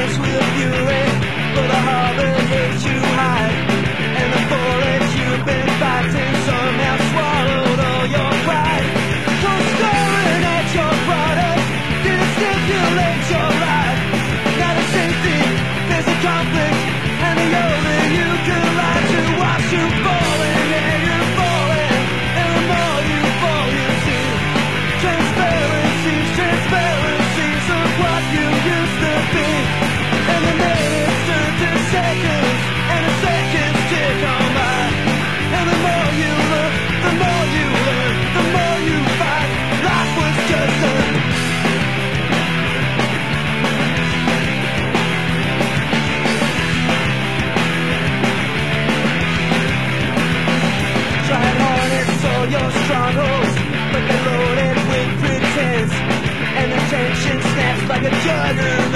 flames with fury, but the harbor hates you hide, and the bullets you've been fighting somehow swallowed all your pride. So staring at your product didn't stimulate your life. Now the safety, there's a conflict, and the older you collide to watch you falling, and you're falling, and the more you fall you see transparencies of what you used to be, and the minutes turn to seconds, and the seconds tick on by, and the more you look, the more you learn, the more you fight. Life was just a try harness all your strongholds, but they're loaded with pretense, and the tension snaps like a juggernaut.